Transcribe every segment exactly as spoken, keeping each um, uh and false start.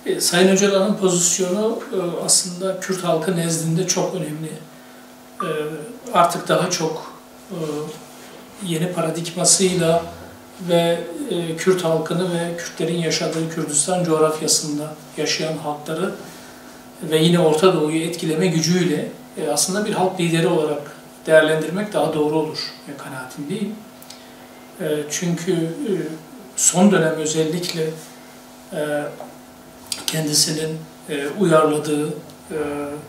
E, Sayın Öcalan'ın pozisyonu e, aslında Kürt halkı nezdinde çok önemli. E, artık daha çok e, yeni paradigmasıyla ve e, Kürt halkını ve Kürtlerin yaşadığı Kürdistan coğrafyasında yaşayan halkları ve yine Orta Doğu'yu etkileme gücüyle e, aslında bir halk lideri olarak değerlendirmek daha doğru olur e, kanaatindeyim. E, çünkü e, son dönem özellikle e, kendisinin e, uyarladığı e,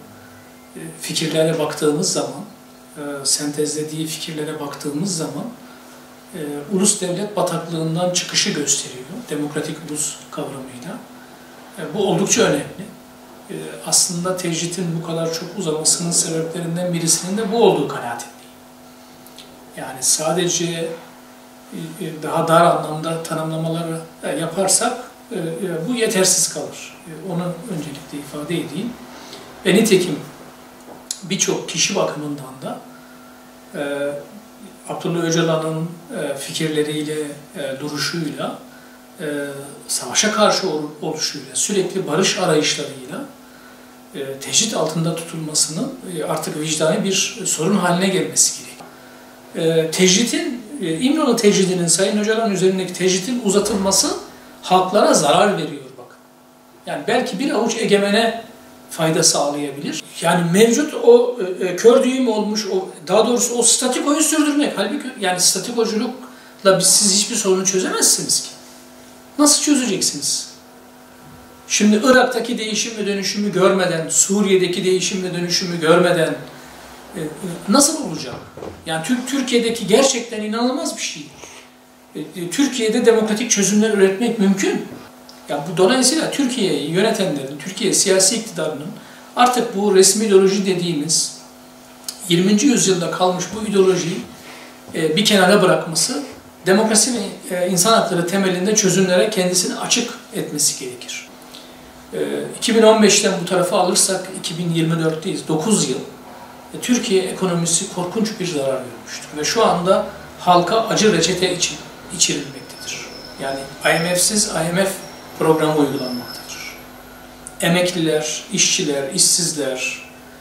fikirlere baktığımız zaman, e, sentezlediği fikirlere baktığımız zaman e, ulus devlet bataklığından çıkışı gösteriyor, demokratik ulus kavramıyla. E, bu oldukça önemli. E, aslında tecritin bu kadar çok uzamasının sebeplerinden birisinin de bu olduğu kanaatindeyim. Yani sadece e, daha dar anlamda tanımlamaları e, yaparsak e, e, bu yetersiz kalır. E, onu öncelikle ifade edeyim. Ve nitekim birçok kişi bakımından da e, Abdullah Öcalan'ın e, fikirleriyle, e, duruşuyla, e, savaşa karşı oluşuyla, sürekli barış arayışlarıyla e, tecrit altında tutulmasının e, artık vicdani bir sorun haline gelmesi gerekiyor. E, tecritin, e, İmralı tecridinin, Sayın Öcalan üzerindeki tecritin uzatılması halklara zarar veriyor bakın. Yani belki bir avuç egemene fayda sağlayabilir. Yani mevcut o e, kör düğüm olmuş, o, daha doğrusu o statikoyu sürdürmek. Halbuki yani statikoculukla biz, siz hiçbir sorunu çözemezsiniz ki. Nasıl çözeceksiniz? Şimdi Irak'taki değişim ve dönüşümü görmeden, Suriye'deki değişim ve dönüşümü görmeden e, e, nasıl olacak? Yani Türkiye'deki gerçekten inanılmaz bir şey. E, e, Türkiye'de demokratik çözümler üretmek mümkün. Yani bu dolayısıyla Türkiye'yi yönetenlerin, Türkiye siyasi iktidarının artık bu resmi ideoloji dediğimiz yirminci yüzyılda kalmış bu ideolojiyi e, bir kenara bırakması, demokrasi ve e, insan hakları temelinde çözümlere kendisini açık etmesi gerekir. E, iki bin on beşten bu tarafa alırsak iki bin yirmi dörtteyiz, dokuz yıl. E, Türkiye ekonomisi korkunç bir zarar görmüştür ve şu anda halka acı reçete için içirilmektedir. Yani I M F'siz I M F programı uygulanmaktadır. Emekliler, işçiler, işsizler,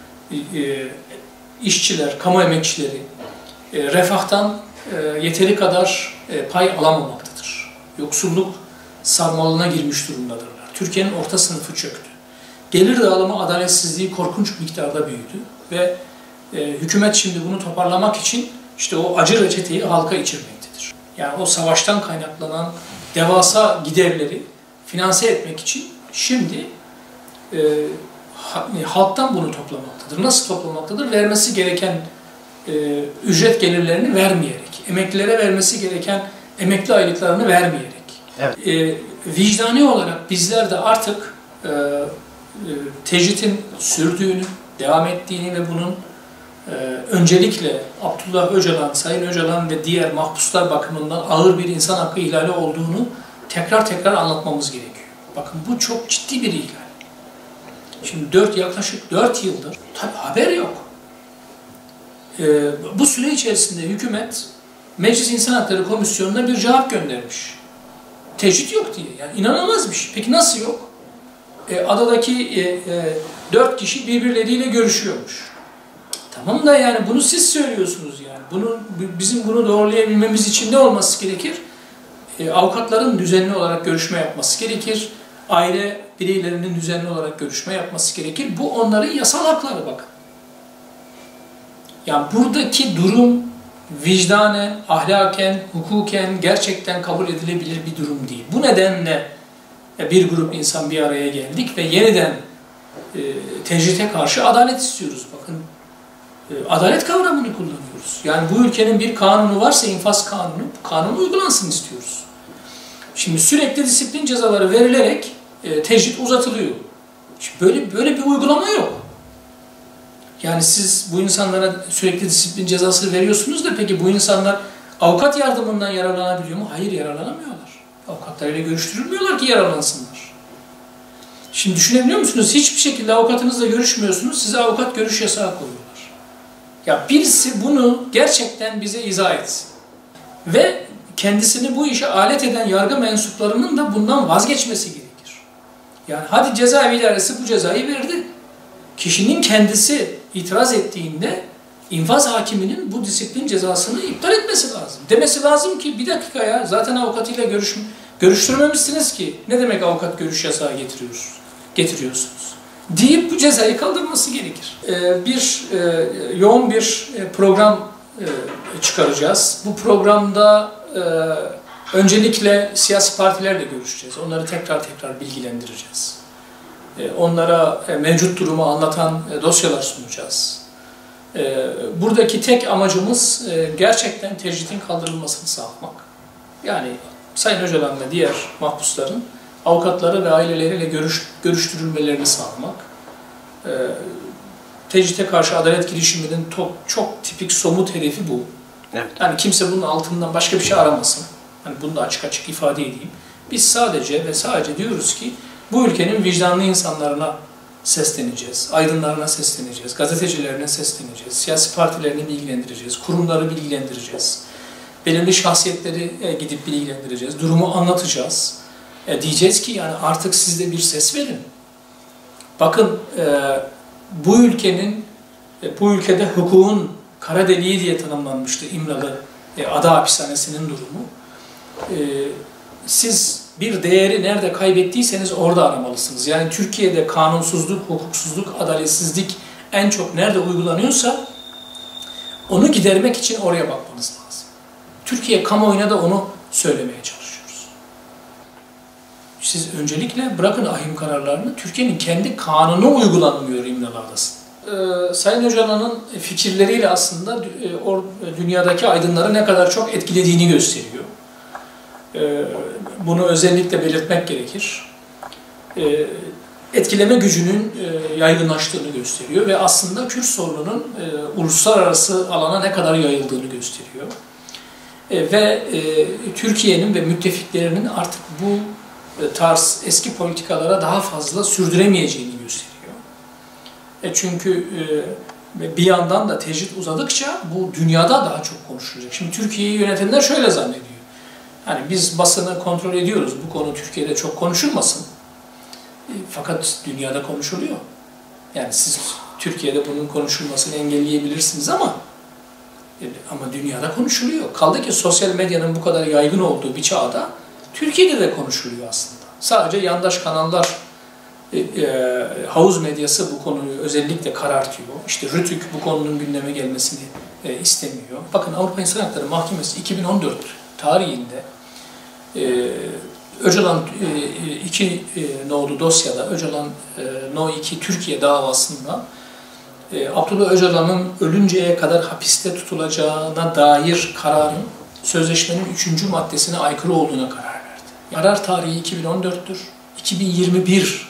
işçiler, kamu emekçileri refahtan yeteri kadar pay alamamaktadır. Yoksulluk sarmalına girmiş durumdadırlar. Türkiye'nin orta sınıfı çöktü. Gelir dağılımı adaletsizliği korkunç miktarda büyüdü ve hükümet şimdi bunu toparlamak için işte o acı reçeteyi halka içirmektedir. Yani o savaştan kaynaklanan devasa giderleri finanse etmek için şimdi e, halktan bunu toplamaktadır. Nasıl toplamaktadır? Vermesi gereken e, ücret gelirlerini vermeyerek, emeklilere vermesi gereken emekli aylıklarını vermeyerek. Evet. E, vicdani olarak bizler de artık e, e, tecritin sürdüğünü, devam ettiğini ve bunun e, öncelikle Abdullah Öcalan, Sayın Öcalan ve diğer mahpuslar bakımından ağır bir insan hakkı ihlali olduğunu tekrar tekrar anlatmamız gerekiyor. Bakın bu çok ciddi bir ihlal. Şimdi dört, yaklaşık dört yıldır tabii haber yok. Ee, bu süre içerisinde hükümet Meclis İnsan Hakları Komisyonu'na bir cevap göndermiş. Tecrit yok diye. Yani inanılmaz bir şey. Peki nasıl yok? Ee, adadaki e, e, dört kişi birbirleriyle görüşüyormuş. Tamam da yani bunu siz söylüyorsunuz yani. Bunu, bizim bunu doğrulayabilmemiz için ne olması gerekir? E, avukatların düzenli olarak görüşme yapması gerekir. Aile bireylerinin düzenli olarak görüşme yapması gerekir. Bu onların yasal hakları bakın. Yani buradaki durum vicdanen, ahlaken, hukuken gerçekten kabul edilebilir bir durum değil. Bu nedenle bir grup insan bir araya geldik ve yeniden e, tecrite karşı adalet istiyoruz. Bakın e, adalet kavramını kullanıyoruz. Yani bu ülkenin bir kanunu varsa infaz kanunu, bu kanun uygulansın istiyoruz. Şimdi sürekli disiplin cezaları verilerek e, tecrit uzatılıyor. Şimdi böyle böyle bir uygulama yok. Yani siz bu insanlara sürekli disiplin cezası veriyorsunuz da peki bu insanlar avukat yardımından yararlanabiliyor mu? Hayır, yararlanamıyorlar. Avukatlarıyla görüştürülmüyorlar ki yararlansınlar. Şimdi düşünebiliyor musunuz? Hiçbir şekilde avukatınızla görüşmüyorsunuz, size avukat görüş yasağı koyuyorlar. Ya birisi bunu gerçekten bize izah etsin. Ve kendisini bu işe alet eden yargı mensuplarının da bundan vazgeçmesi gerekir. Yani hadi cezaevi idaresi bu cezayı verdi. Kişinin kendisi itiraz ettiğinde infaz hakiminin bu disiplin cezasını iptal etmesi lazım. Demesi lazım ki bir dakika ya zaten avukatıyla görüş, görüştürmemişsiniz ki ne demek avukat görüş yasağı getiriyoruz, getiriyorsunuz deyip bu cezayı kaldırması gerekir. Ee, bir e, yoğun bir program e, çıkaracağız. Bu programda e, öncelikle siyasi partilerle görüşeceğiz. Onları tekrar tekrar bilgilendireceğiz. E, onlara e, mevcut durumu anlatan e, dosyalar sunacağız. E, buradaki tek amacımız e, gerçekten tecritin kaldırılmasını sağlamak. Yani Sayın Öcalan ve diğer mahpusların avukatları ve aileleriyle görüş, görüştürülmelerini sağlamak. E, tecrite karşı adalet girişiminin çok, çok tipik somut hedefi bu. Evet. Yani kimse bunun altından başka bir şey aramasın. Hani bunu da açık açık ifade edeyim. Biz sadece ve sadece diyoruz ki bu ülkenin vicdanlı insanlarına sesleneceğiz, aydınlarına sesleneceğiz, gazetecilerine sesleneceğiz, siyasi partilerini bilgilendireceğiz, kurumları bilgilendireceğiz, belirli şahsiyetleri gidip bilgilendireceğiz, durumu anlatacağız. E, diyeceğiz ki yani artık siz de bir ses verin. Bakın e, bu ülkenin, e, bu ülkede hukukun kara deliği diye tanımlanmıştı İmralı e, Ada Hapishanesi'nin durumu. E, siz bir değeri nerede kaybettiyseniz orada aramalısınız. Yani Türkiye'de kanunsuzluk, hukuksuzluk, adaletsizlik en çok nerede uygulanıyorsa onu gidermek için oraya bakmanız lazım. Türkiye kamuoyuna da onu söylemeye çalışıyoruz. Siz öncelikle bırakın ahim kararlarını, Türkiye'nin kendi kanunu uygulanmıyor İmralı Adası'nda. Ee, Sayın Öcalan'ın fikirleriyle aslında e, o, dünyadaki aydınları ne kadar çok etkilediğini gösteriyor. Ee, bunu özellikle belirtmek gerekir. Ee, etkileme gücünün e, yaygınlaştığını gösteriyor ve aslında Kürt sorununun e, uluslararası alana ne kadar yayıldığını gösteriyor. E, ve e, Türkiye'nin ve müttefiklerinin artık bu e, tarz eski politikalara daha fazla sürdüremeyeceğini gösteriyor. E, çünkü e, bir yandan da tecrit uzadıkça bu dünyada daha çok konuşulacak. Şimdi Türkiye'yi yönetenler şöyle zannediyor. Yani biz basını kontrol ediyoruz, bu konu Türkiye'de çok konuşulmasın. E, fakat dünyada konuşuluyor. Yani siz Türkiye'de bunun konuşulmasını engelleyebilirsiniz ama e, ama dünyada konuşuluyor. Kaldı ki sosyal medyanın bu kadar yaygın olduğu bir çağda Türkiye'de de konuşuluyor aslında. Sadece yandaş kanallar, e, e, havuz medyası bu konuyu özellikle karartıyor. İşte Rütük bu konunun gündeme gelmesini e, istemiyor. Bakın Avrupa İnsan Hakları Mahkemesi iki bin on dört tarihinde Ee, Öcalan e, iki e, nolu dosyada, Öcalan e, No iki Türkiye davasında e, Abdullah Öcalan'ın ölünceye kadar hapiste tutulacağına dair kararın sözleşmenin üçüncü maddesine aykırı olduğuna karar verdi. Karar tarihi iki bin on dörttür. iki bin yirmi bir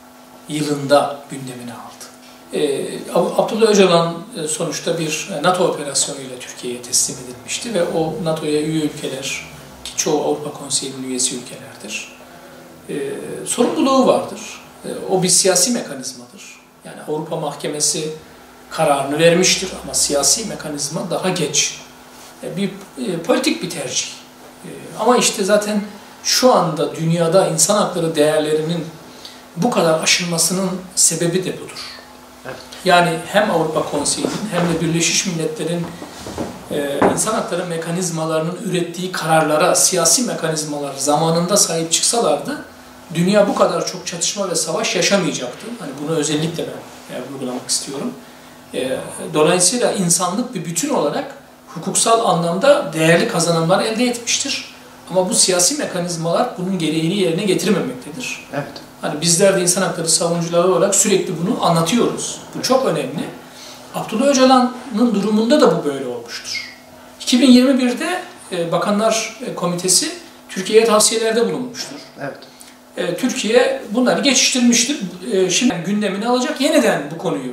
yılında gündemine aldı. E, Abdullah Öcalan e, sonuçta bir NATO operasyonuyla Türkiye'ye teslim edilmişti ve o NATO'ya üye ülkeler, çoğu Avrupa Konseyi'nin üyesi ülkelerdir. Ee, sorumluluğu vardır. Ee, o bir siyasi mekanizmadır. Yani Avrupa Mahkemesi kararını vermiştir ama siyasi mekanizma daha geç. Ee, bir e, politik bir tercih. Ee, ama işte zaten şu anda dünyada insan hakları değerlerinin bu kadar aşılmasının sebebi de budur. Evet. Yani hem Avrupa Konseyi'nin hem de Birleşmiş Milletler'in Ee, insan hakları mekanizmalarının ürettiği kararlara, siyasi mekanizmalar zamanında sahip çıksalardı, dünya bu kadar çok çatışma ve savaş yaşamayacaktı. Hani bunu özellikle ben e, vurgulamak istiyorum. E, dolayısıyla insanlık bir bütün olarak hukuksal anlamda değerli kazanımlar elde etmiştir. Ama bu siyasi mekanizmalar bunun gereğini yerine getirmemektedir. Evet. Hani bizler de insan hakları savunucuları olarak sürekli bunu anlatıyoruz. Bu çok önemli. Abdullah Öcalan'ın durumunda da bu böyle olmuştur. iki bin yirmi birde Bakanlar Komitesi Türkiye'ye tavsiyelerde bulunmuştur. Evet. Türkiye bunları geçiştirmiştir. Şimdi gündemine alacak, yeniden bu konuyu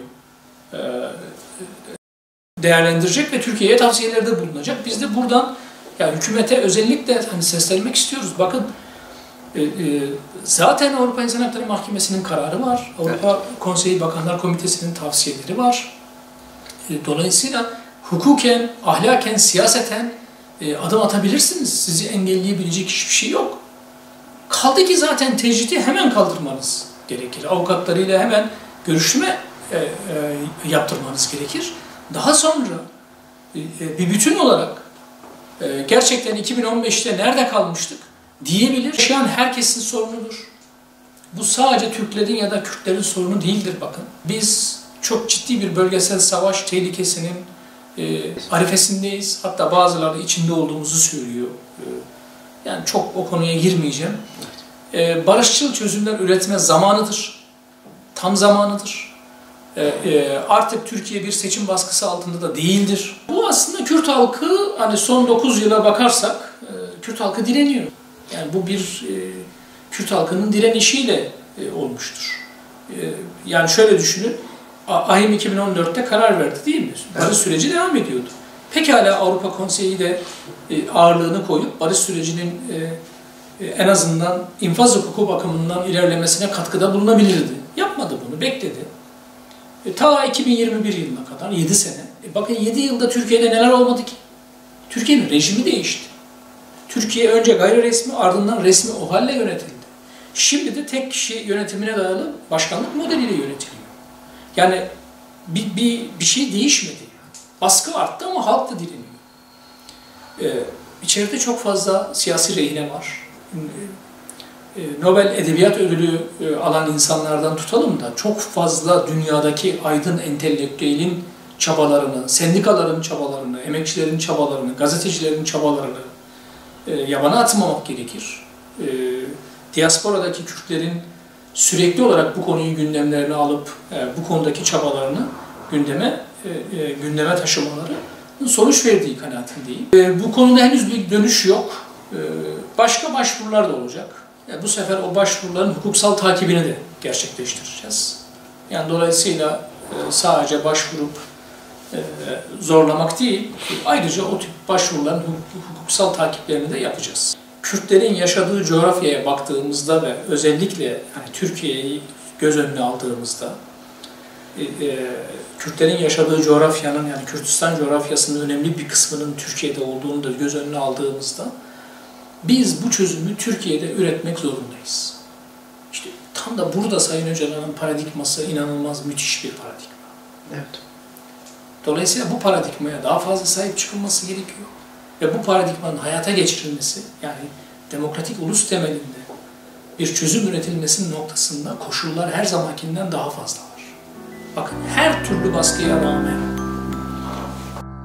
değerlendirecek ve Türkiye'ye tavsiyelerde bulunacak. Biz de buradan yani hükümete özellikle hani seslenmek istiyoruz. Bakın zaten Avrupa İnsan Hakları Mahkemesi'nin kararı var. Avrupa evet. Konseyi Bakanlar Komitesi'nin tavsiyeleri var. Dolayısıyla hukuken, ahlaken, siyaseten e, adım atabilirsiniz. Sizi engelleyebilecek hiçbir şey yok. Kaldı ki zaten tecridi hemen kaldırmanız gerekir. Avukatlarıyla hemen görüşme e, e, yaptırmanız gerekir. Daha sonra e, bir bütün olarak e, gerçekten iki bin on beşte nerede kalmıştık diyebilir. Yaşayan herkesin sorunudur. Bu sadece Türklerin ya da Kürtlerin sorunu değildir bakın. Biz çok ciddi bir bölgesel savaş tehlikesinin e, arifesindeyiz. Hatta bazıları içinde olduğumuzu söylüyor. E, yani çok o konuya girmeyeceğim. E, barışçıl çözümler üretme zamanıdır. Tam zamanıdır. E, e, artık Türkiye bir seçim baskısı altında da değildir. Bu aslında Kürt halkı, hani son dokuz yıla bakarsak e, Kürt halkı direniyor. Yani bu bir e, Kürt halkının direnişiyle e, olmuştur. E, yani şöyle düşünün, Ahim iki bin on dörtte karar verdi değil mi? Barış evet. süreci devam ediyordu. Pekala Avrupa Konseyi de e, ağırlığını koyup barış sürecinin e, e, en azından infaz hukuku bakımından ilerlemesine katkıda bulunabilirdi. Yapmadı bunu, bekledi. E, ta iki bin yirmi bir yılına kadar, yedi sene. E, bakın yedi yılda Türkiye'de neler olmadı ki? Türkiye'nin rejimi değişti. Türkiye önce gayri resmi, ardından resmi o halle yönetildi. Şimdi de tek kişi yönetimine dayalı başkanlık modeliyle yönetiliyor. Yani bir, bir, bir şey değişmedi. Baskı arttı ama halk da direniyor. Ee, içeride çok fazla siyasi rehine var. Ee, Nobel Edebiyat Ödülü e, alan insanlardan tutalım da çok fazla dünyadaki aydın entelektüelin çabalarını, sendikaların çabalarını, emekçilerin çabalarını, gazetecilerin çabalarını e, yabana atmamak gerekir. E, diasporadaki Kürtlerin sürekli olarak bu konuyu gündemlerine alıp e, bu konudaki çabalarını gündeme e, e, gündeme taşımaları sonuç verdiği kanaatindeyim. E, bu konuda henüz bir dönüş yok. E, başka başvurular da olacak. E, bu sefer o başvuruların hukuksal takibini de gerçekleştireceğiz. Yani dolayısıyla e, sadece başvurup e, zorlamak değil, ayrıca o tip başvuruların hukuksal takiplerini de yapacağız. Kürtlerin yaşadığı coğrafyaya baktığımızda ve özellikle yani Türkiye'yi göz önüne aldığımızda e, e, Kürtlerin yaşadığı coğrafyanın yani Kürdistan coğrafyasının önemli bir kısmının Türkiye'de olduğunu da göz önüne aldığımızda biz bu çözümü Türkiye'de üretmek zorundayız. İşte tam da burada Sayın Öcalan'ın paradigması inanılmaz müthiş bir paradigma. Evet. Dolayısıyla bu paradigmaya daha fazla sahip çıkılması gerekiyor. Ve bu paradigmanın hayata geçirilmesi, yani demokratik ulus temelinde bir çözüm üretilmesinin noktasında koşullar her zamankinden daha fazla var. Bakın her türlü baskıya rağmen